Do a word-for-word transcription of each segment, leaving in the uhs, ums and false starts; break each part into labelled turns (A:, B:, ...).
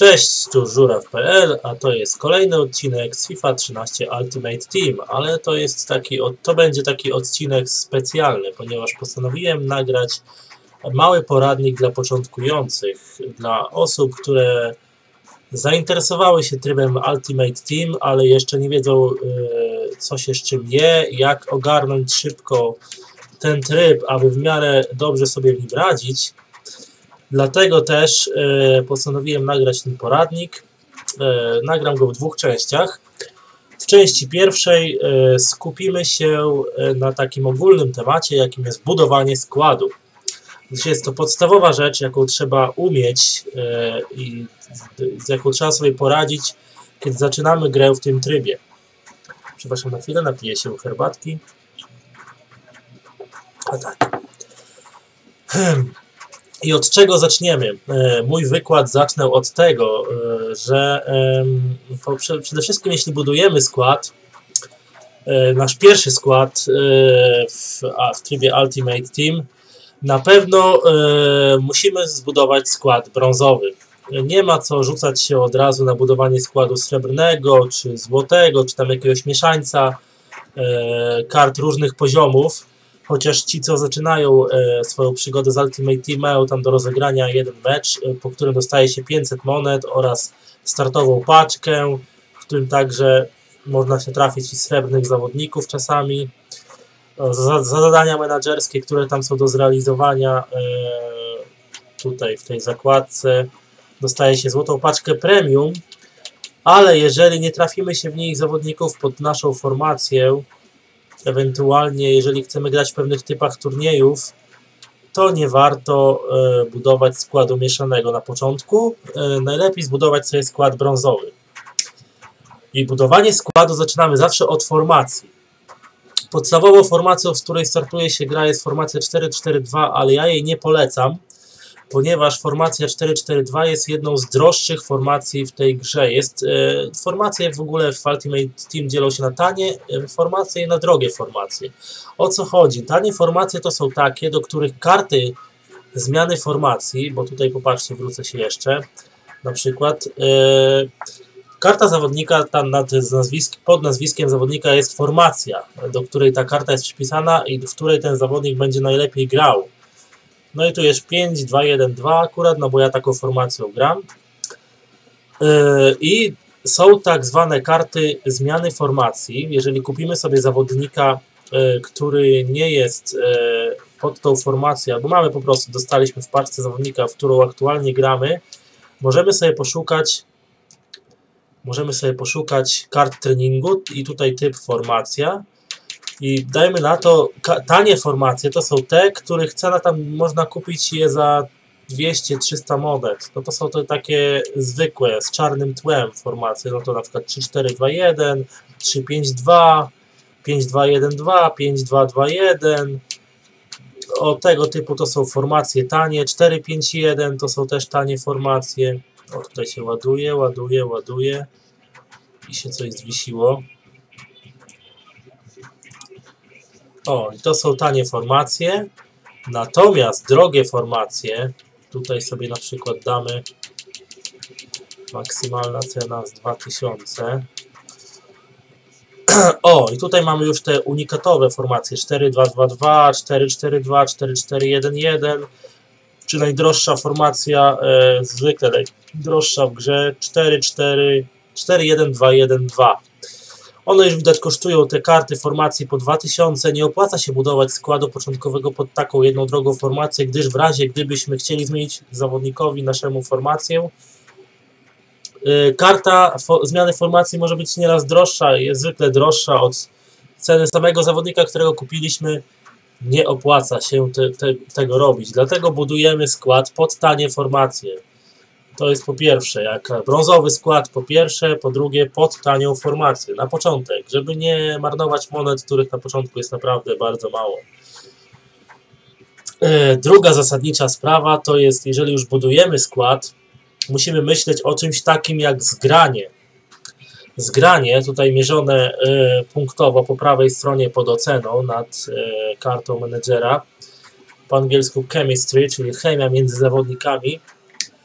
A: Cześć, tu żuraw kropka p l, a to jest kolejny odcinek z FIFA trzynaście Ultimate Team, ale to jest taki, to będzie taki odcinek specjalny, ponieważ postanowiłem nagrać mały poradnik dla początkujących, dla osób, które zainteresowały się trybem Ultimate Team, ale jeszcze nie wiedzą, co się z czym je, jak ogarnąć szybko ten tryb, aby w miarę dobrze sobie w nim radzić. Dlatego też e, postanowiłem nagrać ten poradnik. E, nagram go w dwóch częściach. W części pierwszej e, skupimy się na takim ogólnym temacie, jakim jest budowanie składu. Jest to podstawowa rzecz, jaką trzeba umieć e, i z, z jaką trzeba sobie poradzić, kiedy zaczynamy grę w tym trybie. Przepraszam na chwilę, napiję się herbatki. A tak. Hmm. I od czego zaczniemy? Mój wykład zacznę od tego, że przede wszystkim jeśli budujemy skład, nasz pierwszy skład w, w trybie Ultimate Team, na pewno musimy zbudować skład brązowy. Nie ma co rzucać się od razu na budowanie składu srebrnego, czy złotego, czy tam jakiegoś mieszańca kart różnych poziomów. Chociaż ci, co zaczynają e, swoją przygodę z Ultimate Team, mają tam do rozegrania jeden mecz, e, po którym dostaje się pięćset monet oraz startową paczkę, w którym także można się trafić i srebrnych zawodników czasami. E, za, za zadania menadżerskie, które tam są do zrealizowania, e, tutaj w tej zakładce dostaje się złotą paczkę premium, ale jeżeli nie trafimy się w niej zawodników pod naszą formację, ewentualnie jeżeli chcemy grać w pewnych typach turniejów, to nie warto e, budować składu mieszanego na początku. E, najlepiej zbudować sobie skład brązowy. I budowanie składu zaczynamy zawsze od formacji. Podstawową formacją, z której startuje się gra, jest formacja cztery cztery dwa, ale ja jej nie polecam, ponieważ formacja cztery cztery dwa jest jedną z droższych formacji w tej grze. Jest, e, formacje w ogóle w Ultimate Team dzielą się na tanie e, formacje i na drogie formacje. O co chodzi? Tanie formacje to są takie, do których karty zmiany formacji, bo tutaj popatrzcie, wrócę się jeszcze, na przykład e, karta zawodnika tam nad nazwisk, pod nazwiskiem zawodnika jest formacja, do której ta karta jest przypisana i w której ten zawodnik będzie najlepiej grał. No i tu jest pięć dwa jeden dwa akurat, no bo ja taką formacją gram. Yy, I są tak zwane karty zmiany formacji. Jeżeli kupimy sobie zawodnika, yy, który nie jest yy, pod tą formacją, albo mamy po prostu, dostaliśmy w paczce zawodnika, w którą aktualnie gramy, możemy sobie poszukać możemy sobie poszukać kart treningu i tutaj typ formacja. I dajmy na to, tanie formacje to są te, których cena tam można kupić je za dwieście trzysta monet. No to są to takie zwykłe, z czarnym tłem formacje. No to na przykład trzy cztery dwa jeden, trzy pięć dwa, pięć dwa jeden dwa, pięć dwa dwa jeden. O tego typu to są formacje tanie. cztery pięć jeden to są też tanie formacje. O, tutaj się ładuje, ładuje, ładuje. I się coś zwiesiło. O, i to są tanie formacje, natomiast drogie formacje, tutaj sobie na przykład damy maksymalna cena z dwa tysiące. O, i tutaj mamy już te unikatowe formacje cztery dwa dwa dwa, cztery cztery dwa, cztery cztery jeden jeden, czy najdroższa formacja, e, zwykle najdroższa w grze cztery cztery, cztery jeden dwa jeden dwa. One już widać kosztują te karty formacji po dwa tysiące. Nie opłaca się budować składu początkowego pod taką jedną drogą formację, gdyż w razie gdybyśmy chcieli zmienić zawodnikowi naszemu formację, yy, karta fo zmiany formacji może być nieraz droższa, jest zwykle droższa od ceny samego zawodnika, którego kupiliśmy. Nie opłaca się te, te, tego robić, dlatego budujemy skład pod tanie formacje. To jest po pierwsze, jak brązowy skład po pierwsze, po drugie pod tanią formację, na początek, żeby nie marnować monet, których na początku jest naprawdę bardzo mało. Druga zasadnicza sprawa to jest, jeżeli już budujemy skład, musimy myśleć o czymś takim jak zgranie. Zgranie, tutaj mierzone punktowo po prawej stronie pod oceną nad kartą menedżera, po angielsku chemistry, czyli chemia między zawodnikami.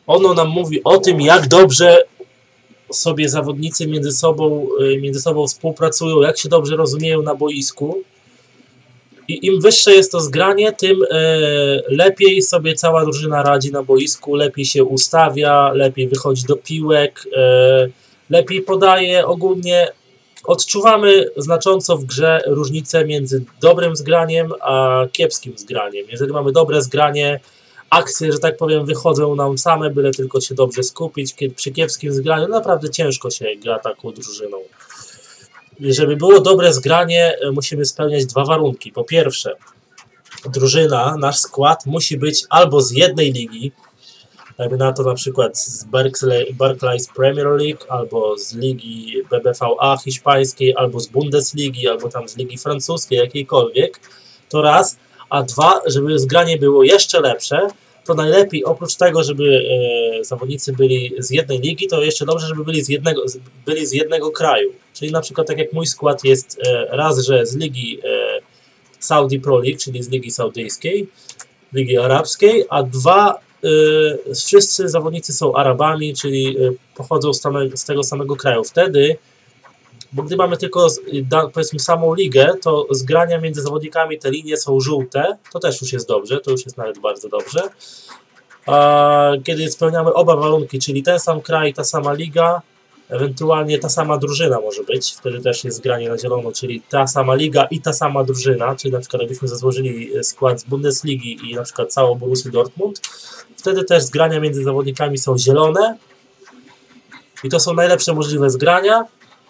A: ono nam mówi o tym, jak dobrze sobie zawodnicy między sobą, między sobą współpracują, jak się dobrze rozumieją na boisku. I im wyższe jest to zgranie, tym e, lepiej sobie cała drużyna radzi na boisku, lepiej się ustawia, lepiej wychodzi do piłek, e, lepiej podaje. Ogólnie odczuwamy znacząco w grze różnicę między dobrym zgraniem a kiepskim zgraniem. Jeżeli mamy dobre zgranie, akcje, że tak powiem, wychodzą nam same, byle tylko się dobrze skupić. Przy kiepskim zgraniu naprawdę ciężko się gra taką drużyną. Żeby było dobre zgranie, musimy spełniać dwa warunki. Po pierwsze, drużyna, nasz skład musi być albo z jednej ligi, jakby na to na przykład z Barclay, Barclays Premier League, albo z ligi B B V A hiszpańskiej, albo z Bundesligi, albo tam z ligi francuskiej, jakiejkolwiek, to raz, a dwa, żeby zgranie było jeszcze lepsze, to najlepiej oprócz tego, żeby e, zawodnicy byli z jednej ligi, to jeszcze dobrze, żeby byli z jednego, byli z jednego kraju. Czyli na przykład tak jak mój skład jest e, raz, że z ligi e, Saudi Pro League, czyli z ligi saudyjskiej, ligi arabskiej, a dwa, e, wszyscy zawodnicy są Arabami, czyli e, pochodzą z, tame, z tego samego kraju. Wtedy, bo gdy mamy tylko da, powiedzmy samą ligę, to zgrania między zawodnikami, te linie są żółte, to też już jest dobrze, to już jest nawet bardzo dobrze. A kiedy spełniamy oba warunki, czyli ten sam kraj, ta sama liga, ewentualnie ta sama drużyna może być, wtedy też jest zgranie na zielono, czyli ta sama liga i ta sama drużyna, czyli na przykład jakbyśmy złożyli skład z Bundesligi i na przykład całą Borussię Dortmund, wtedy też zgrania między zawodnikami są zielone i to są najlepsze możliwe zgrania,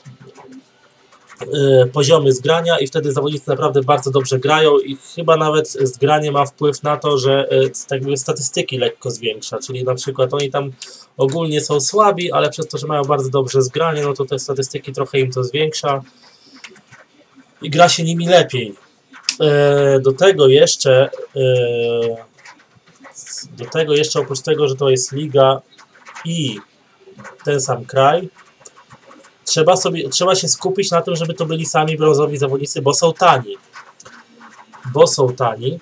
A: poziomy zgrania i wtedy zawodnicy naprawdę bardzo dobrze grają i chyba nawet zgranie ma wpływ na to, że tak jakby statystyki lekko zwiększa, czyli na przykład oni tam ogólnie są słabi, ale przez to, że mają bardzo dobrze zgranie, no to te statystyki trochę im to zwiększa i gra się nimi lepiej. Do tego jeszcze do tego jeszcze oprócz tego, że to jest liga i ten sam kraj, Trzeba, sobie, trzeba się skupić na tym, żeby to byli sami brązowi zawodnicy, bo są tani. Bo są tani.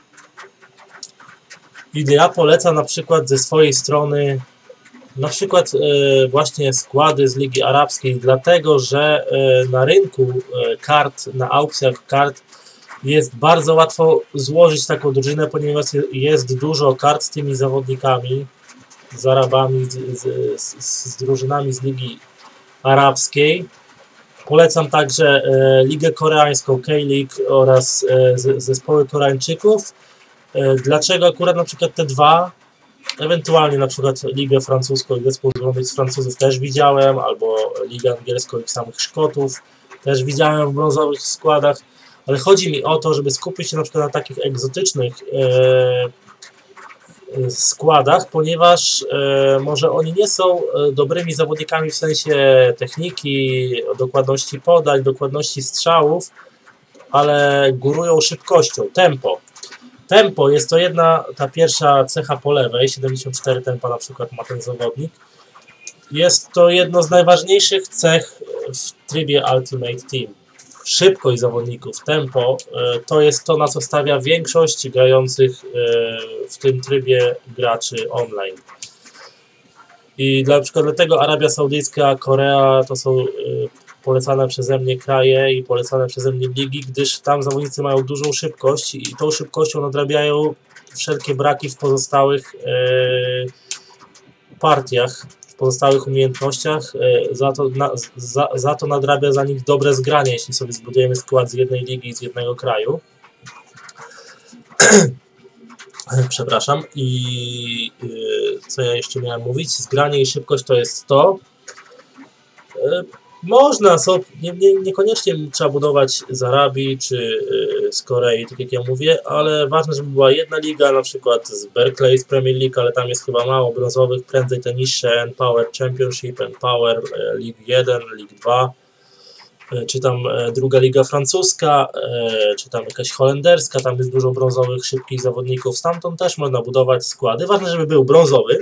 A: I ja polecam na przykład ze swojej strony na przykład e, właśnie składy z Ligi Arabskiej, dlatego że e, na rynku e, kart, na aukcjach kart jest bardzo łatwo złożyć taką drużynę, ponieważ jest dużo kart z tymi zawodnikami, z Arabami, z, z, z, z drużynami z Ligi Arabskiej. Polecam także e, Ligę Koreańską, K-League oraz e, z, zespoły Koreańczyków. E, dlaczego akurat na przykład te dwa? Ewentualnie na przykład Ligę Francuską i zespół złożony z Francuzów też widziałem, albo Ligę Angielską i samych Szkotów też widziałem w brązowych składach, ale chodzi mi o to, żeby skupić się na przykład na takich egzotycznych e, składach, ponieważ e, może oni nie są dobrymi zawodnikami w sensie techniki, dokładności podań, dokładności strzałów, ale górują szybkością, tempo. Tempo jest to jedna, ta pierwsza cecha po lewej, siedemdziesiąt cztery tempa na przykład ma ten zawodnik. Jest to jedno z najważniejszych cech w trybie Ultimate Team. Szybkość zawodników, tempo, to jest to, na co stawia większość grających w tym trybie graczy online. I na przykład dlatego Arabia Saudyjska, Korea to są polecane przeze mnie kraje i polecane przeze mnie ligi, gdyż tam zawodnicy mają dużą szybkość i tą szybkością nadrabiają wszelkie braki w pozostałych partiach, w pozostałych umiejętnościach, za to, na, za, za to nadrabia za nich dobre zgranie, jeśli sobie zbudujemy skład z jednej ligi i z jednego kraju. Przepraszam. I yy, co ja jeszcze miałem mówić? Zgranie i szybkość to jest to. Yy, można, są, nie, nie, niekoniecznie trzeba budować z Arabii czy yy, z Korei, tak jak ja mówię, ale ważne, żeby była jedna liga, na przykład z Barclays Premier League, ale tam jest chyba mało brązowych, prędzej te niższe, N-Power Championship, N-Power, yy, League jeden, League dwa, yy, czy tam yy, druga liga francuska, yy, czy tam jakaś holenderska, tam jest dużo brązowych, szybkich zawodników, stamtąd też można budować składy. Ważne, żeby był brązowy,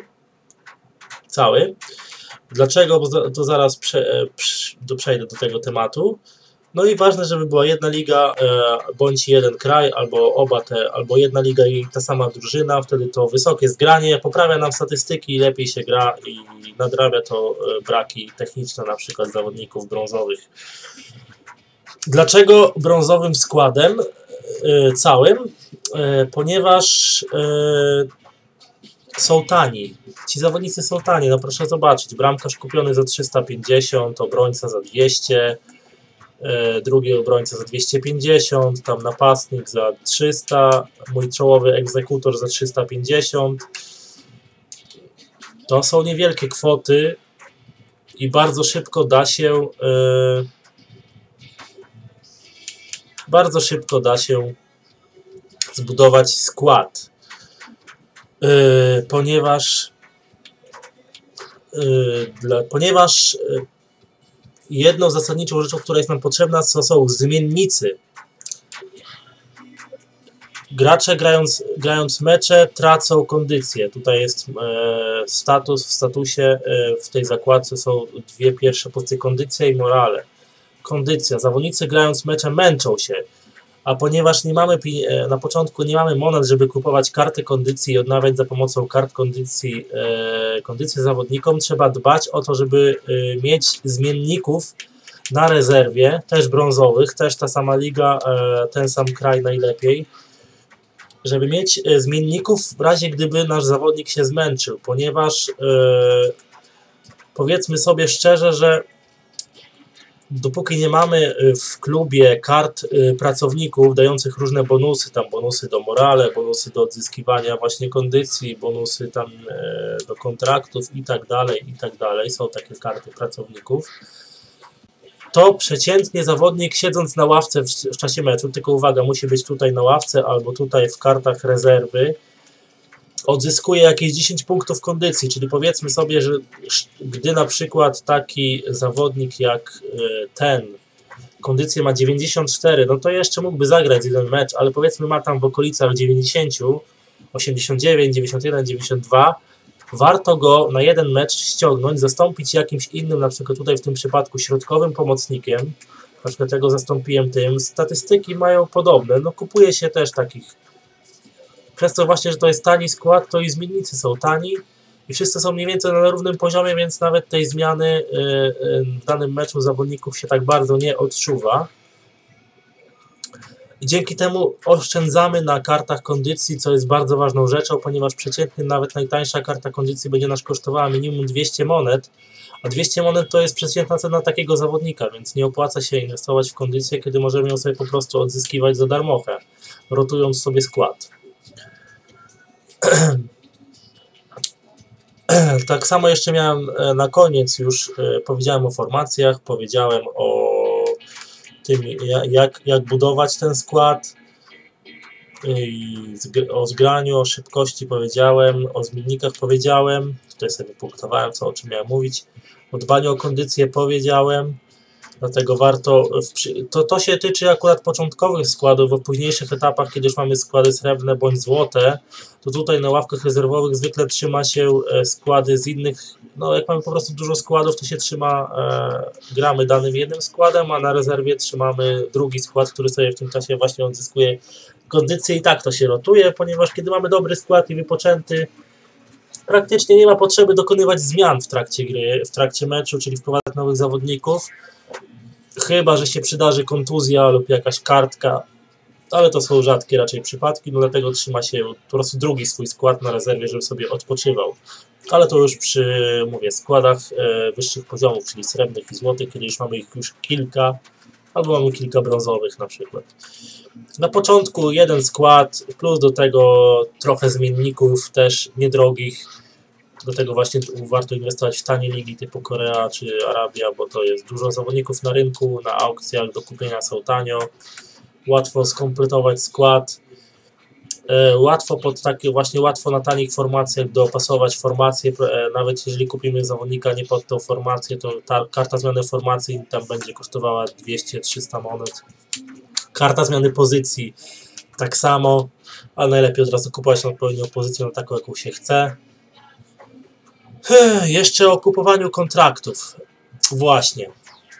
A: cały. Dlaczego? Bo to zaraz prze, prze, przejdę do tego tematu. No i ważne, żeby była jedna liga, e, bądź jeden kraj, albo oba te, albo jedna liga i ta sama drużyna, wtedy to wysokie zgranie poprawia nam statystyki, lepiej się gra i nadrabia to e, braki techniczne na przykład zawodników brązowych. Dlaczego brązowym składem e, całym? E, ponieważ e, są tani. Ci zawodnicy są tani, no proszę zobaczyć. Bramkarz kupiony za trzysta pięćdziesiąt, obrońca za dwieście, e, drugi obrońca za dwieście pięćdziesiąt, tam napastnik za trzysta, mój czołowy egzekutor za trzysta pięćdziesiąt. To są niewielkie kwoty i bardzo szybko da się e, bardzo szybko da się zbudować skład. Yy, ponieważ yy, dla, ponieważ yy, jedną zasadniczą rzeczą, która jest nam potrzebna, to są zmiennicy. Gracze grając, grając mecze tracą kondycję. Tutaj jest yy, status, w statusie yy, w tej zakładce są dwie pierwsze pozycje: kondycja i morale. Kondycja. Zawodnicy grając mecze męczą się. A ponieważ nie mamy na początku nie mamy monet, żeby kupować karty kondycji i odnawiać za pomocą kart kondycji e, kondycję zawodnikom, trzeba dbać o to, żeby e, mieć zmienników na rezerwie, też brązowych, też ta sama liga, e, ten sam kraj najlepiej, żeby mieć e, zmienników w razie gdyby nasz zawodnik się zmęczył, ponieważ e, powiedzmy sobie szczerze, że dopóki nie mamy w klubie kart pracowników dających różne bonusy, tam bonusy do morale, bonusy do odzyskiwania właśnie kondycji, bonusy tam do kontraktów i tak dalej, i tak dalej, są takie karty pracowników, to przeciętnie zawodnik siedząc na ławce w, w czasie meczu, tylko uwaga, musi być tutaj na ławce albo tutaj w kartach rezerwy, odzyskuje jakieś dziesięć punktów kondycji, czyli powiedzmy sobie, że gdy na przykład taki zawodnik jak ten kondycję ma dziewięćdziesiąt cztery, no to jeszcze mógłby zagrać jeden mecz, ale powiedzmy ma tam w okolicach dziewięćdziesiąt, osiemdziesiąt dziewięć, dziewięćdziesiąt jeden, dziewięćdziesiąt dwa, warto go na jeden mecz ściągnąć, zastąpić jakimś innym, na przykład tutaj w tym przypadku środkowym pomocnikiem, na przykład ja go zastąpiłem tym, statystyki mają podobne, no kupuje się też takich. Przez to właśnie, że to jest tani skład, to i zmiennicy są tani i wszyscy są mniej więcej na równym poziomie, więc nawet tej zmiany w danym meczu zawodników się tak bardzo nie odczuwa. I dzięki temu oszczędzamy na kartach kondycji, co jest bardzo ważną rzeczą, ponieważ przeciętnie nawet najtańsza karta kondycji będzie nas kosztowała minimum dwieście monet, a dwieście monet to jest przeciętna cena takiego zawodnika, więc nie opłaca się inwestować w kondycję, kiedy możemy ją sobie po prostu odzyskiwać za darmochę, rotując sobie skład. Tak samo jeszcze miałem na koniec już, powiedziałem o formacjach, powiedziałem o tym, jak, jak budować ten skład, o zgraniu, o szybkości powiedziałem, o zmiennikach powiedziałem, tutaj sobie wypunktowałem, co o czym miałem mówić, o dbaniu o kondycję powiedziałem. Dlatego warto, w, to, to się tyczy akurat początkowych składów, bo w późniejszych etapach, kiedy już mamy składy srebrne bądź złote, to tutaj na ławkach rezerwowych zwykle trzyma się składy z innych, no jak mamy po prostu dużo składów, to się trzyma, e, gramy danym jednym składem, a na rezerwie trzymamy drugi skład, który sobie w tym czasie właśnie odzyskuje kondycję i tak to się rotuje, ponieważ kiedy mamy dobry skład i wypoczęty, praktycznie nie ma potrzeby dokonywać zmian w trakcie gry, w trakcie meczu, czyli wprowadzać nowych zawodników. Chyba że się przydarzy kontuzja lub jakaś kartka, ale to są rzadkie raczej przypadki, no dlatego trzyma się po prostu drugi swój skład na rezerwie, żeby sobie odpoczywał. Ale to już przy, mówię, składach e, wyższych poziomów, czyli srebrnych i złotych, kiedy już mamy ich już kilka, albo mamy kilka brązowych na przykład. Na początku jeden skład, plus do tego trochę zmienników, też niedrogich. Do tego właśnie warto inwestować w tanie ligi typu Korea czy Arabia, bo to jest dużo zawodników na rynku, na aukcjach do kupienia są tanio, łatwo skompletować skład, e, łatwo pod takie właśnie łatwo na tanich formacjach dopasować formację, e, nawet jeżeli kupimy zawodnika nie pod tą formację, to ta karta zmiany formacji tam będzie kosztowała dwieście trzysta monet. Karta zmiany pozycji tak samo, ale najlepiej od razu kupować na odpowiednią pozycję, na taką jaką się chce. Jeszcze o kupowaniu kontraktów. Właśnie.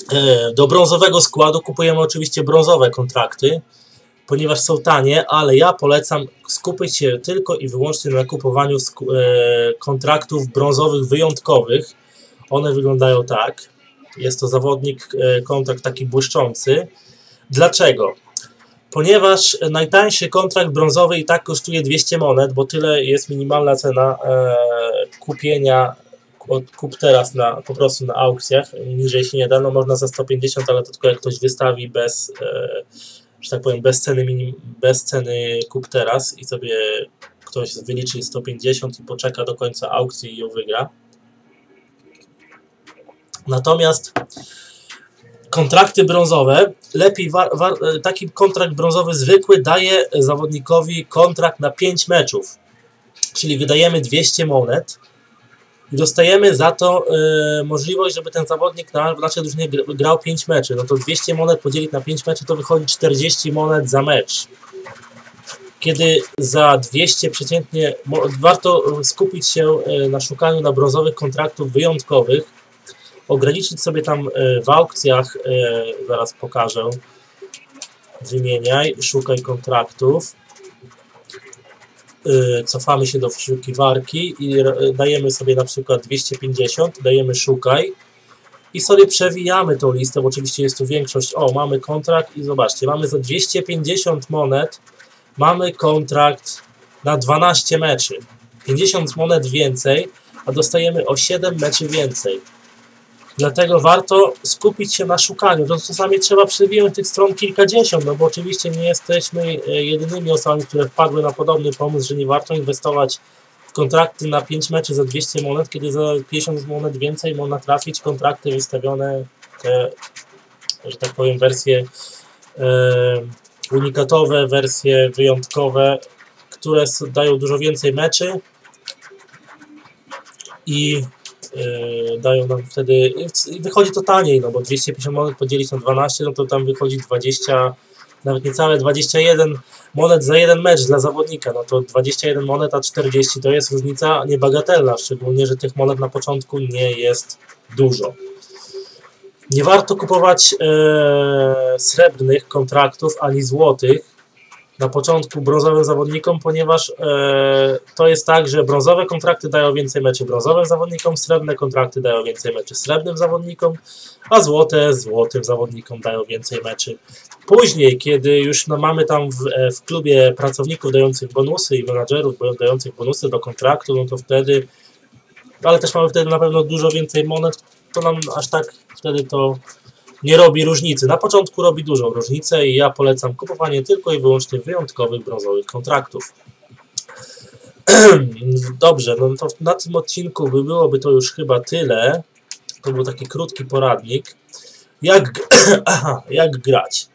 A: Do brązowego składu kupujemy oczywiście brązowe kontrakty, ponieważ są tanie, ale ja polecam skupić się tylko i wyłącznie na kupowaniu kontraktów brązowych wyjątkowych. One wyglądają tak. Jest to zawodnik, kontrakt taki błyszczący. Dlaczego? Ponieważ najtańszy kontrakt brązowy i tak kosztuje dwieście monet, bo tyle jest minimalna cena e, kupienia, kup teraz na, po prostu na aukcjach, niżej się nie da, no można za sto pięćdziesiąt, ale to tylko jak ktoś wystawi bez, e, że tak powiem, bez ceny, minim, bez ceny kup teraz i sobie ktoś wyliczy sto pięćdziesiąt i poczeka do końca aukcji i ją wygra. Natomiast kontrakty brązowe, lepiej war, war, taki kontrakt brązowy zwykły daje zawodnikowi kontrakt na pięć meczów, czyli wydajemy dwieście monet i dostajemy za to y, możliwość, żeby ten zawodnik na naszej drużynie grał pięć meczy. No to dwieście monet podzielić na pięć meczy to wychodzi czterdzieści monet za mecz. Kiedy za dwieście przeciętnie warto skupić się na szukaniu na brązowych kontraktów wyjątkowych, ograniczyć sobie tam w aukcjach, zaraz pokażę, wymieniaj, szukaj kontraktów, cofamy się do wyszukiwarki i dajemy sobie na przykład dwieście pięćdziesiąt, dajemy szukaj i sobie przewijamy tą listę, bo oczywiście jest tu większość, o mamy kontrakt i zobaczcie, mamy za dwieście pięćdziesiąt monet, mamy kontrakt na dwanaście meczy, pięćdziesiąt monet więcej, a dostajemy o siedem meczy więcej. Dlatego warto skupić się na szukaniu. To czasami trzeba przewijać tych stron kilkadziesiąt, no bo oczywiście nie jesteśmy jedynymi osobami, które wpadły na podobny pomysł, że nie warto inwestować w kontrakty na pięć meczy za dwieście monet, kiedy za pięćdziesiąt monet więcej można trafić kontrakty wystawione, te, że tak powiem, wersje e, unikatowe, wersje wyjątkowe, które dają dużo więcej meczy i Yy, dają nam wtedy, i wychodzi to taniej, no bo dwieście pięćdziesiąt monet podzielić na dwanaście, no to tam wychodzi dwadzieścia, nawet niecałe dwadzieścia jeden monet za jeden mecz dla zawodnika, no to dwadzieścia jeden monet a czterdzieści to jest różnica niebagatelna, szczególnie, że tych monet na początku nie jest dużo. Nie warto kupować e, srebrnych kontraktów ani złotych na początku brązowym zawodnikom, ponieważ e, to jest tak, że brązowe kontrakty dają więcej meczy brązowym zawodnikom, srebrne kontrakty dają więcej meczy srebrnym zawodnikom, a złote złotym zawodnikom dają więcej meczy. Później, kiedy już no, mamy tam w, w klubie pracowników dających bonusy i menadżerów dających bonusy do kontraktu, no to wtedy, ale też mamy wtedy na pewno dużo więcej monet, to nam aż tak wtedy to nie robi różnicy. Na początku robi dużą różnicę i ja polecam kupowanie tylko i wyłącznie wyjątkowych brązowych kontraktów. Dobrze, no to na tym odcinku by byłoby to już chyba tyle. To był taki krótki poradnik. Jak, jak grać?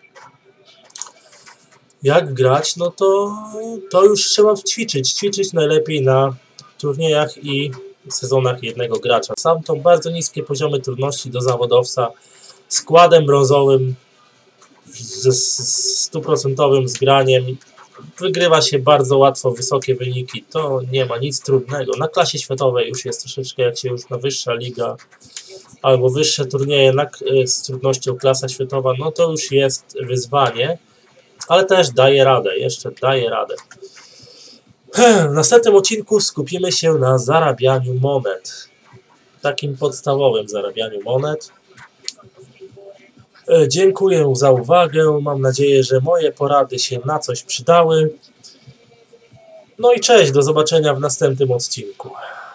A: Jak grać? No to, to już trzeba ćwiczyć. Ćwiczyć najlepiej na turniejach i sezonach jednego gracza. Sam to bardzo niskie poziomy trudności do zawodowca. Składem brązowym ze stuprocentowym zgraniem wygrywa się bardzo łatwo wysokie wyniki. To nie ma nic trudnego. Na klasie światowej już jest troszeczkę, jak się już na wyższa liga albo wyższe turnieje na, z trudnością klasa światowa, no to już jest wyzwanie, ale też daje radę, jeszcze daje radę. W następnym odcinku skupimy się na zarabianiu monet. Takim podstawowym zarabianiu monet. Dziękuję za uwagę. Mam nadzieję, że moje porady się na coś przydały. No i cześć, do zobaczenia w następnym odcinku.